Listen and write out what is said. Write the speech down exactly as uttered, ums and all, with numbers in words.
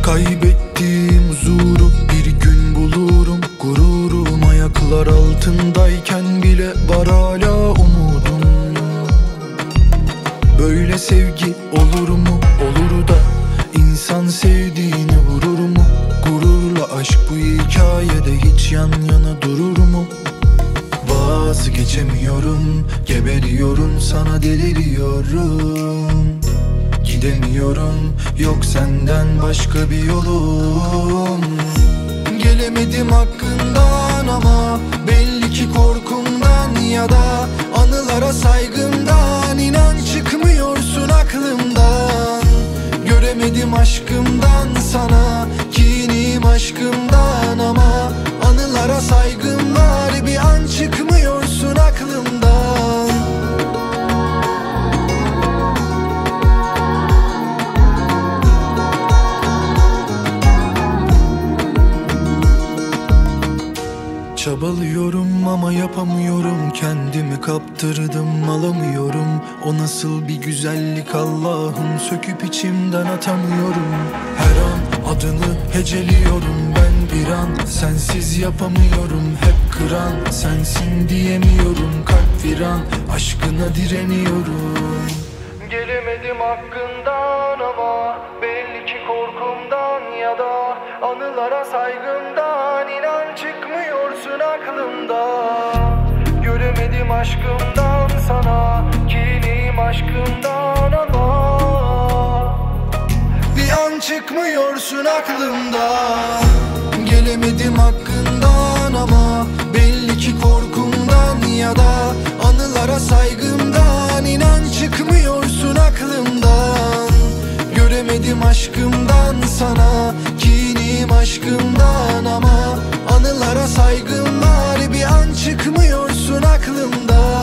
Kaybettiğim huzuru bir gün bulurum. Gururum ayaklar altındayken bile var hala umudum. Böyle sevgi olur mu? Olur da insan sevdiğini vurur mu? Gururla aşk bu hikayede hiç yan yana durur mu? Vazgeçemiyorum, geberiyorum, sana deliriyorum. Gidemiyorum, yok senden başka bir yolum. Gelemedim hakkından ama belli ki korkumdan ya da anılara saygımdan. İnan çıkmıyorsun aklımdan. Göremedim aşkımdan sana, kinim aşkımdan ama anılara saygım var. Bir an çıkmıyorsun aklımdan. Çabalıyorum ama yapamıyorum, kendimi kaptırdım alamıyorum. O nasıl bir güzellik Allah'ım, söküp içimden atamıyorum. Her an adını heceliyorum ben bir an, sensiz yapamıyorum. Hep kıran sensin diyemiyorum, kalp viran, aşkına direniyorum. Gelemedim hakkından ama belli ki korkumdan ya da anılara saygımdan. İnan çıkmıyorsun aklımdan. Göremedim aşkımdan sana, kinim aşkımdan ama bir an çıkmıyorsun aklımdan. Gelemedim hakkından ama belli ki korkumdan ya da anılara saygımdan. İnan çıkmıyorsun aklımdan. Göremedim aşkımdan sana, kinim aşkımdan ama anılara saygım var. Bir an çıkmıyorsun aklımdan.